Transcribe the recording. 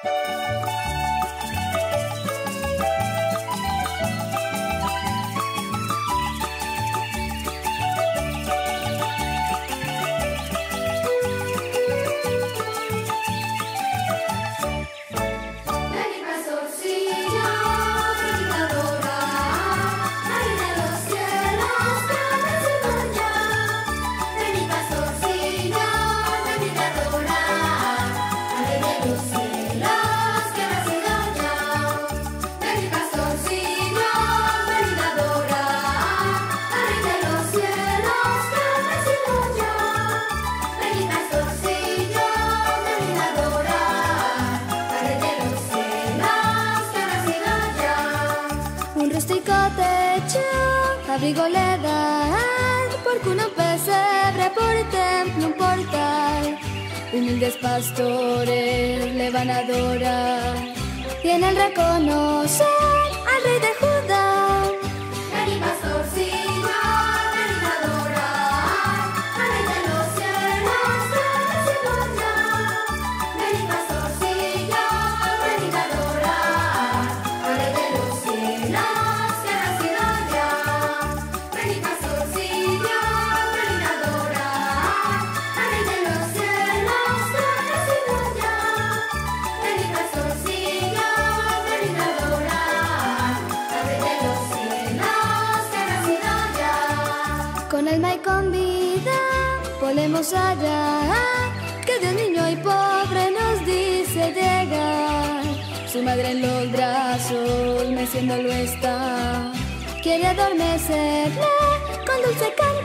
Abrigo le dan, porque un pesebre por templo, un portal. Humildes pastores le van a adorar y en él reconocer al rey de Judá. Ven y pastorcillo, ven y adorar al rey de los cielos que ha nacido ya. Ven y pastorcillo, ven y adorar al rey de los cielos que ha nacido ya. Ven y pastorcillo, ven y adorar al rey de los cielos que ha nacido ya. Ven y pastorcillo, ven y adorar al rey de los cielos que ha nacido ya. Con alma y con vida volemos allá, que de un niño y pobre nos dice llegar. Su madre en los brazos meciéndolo está, quiere adormecerle con dulce canto.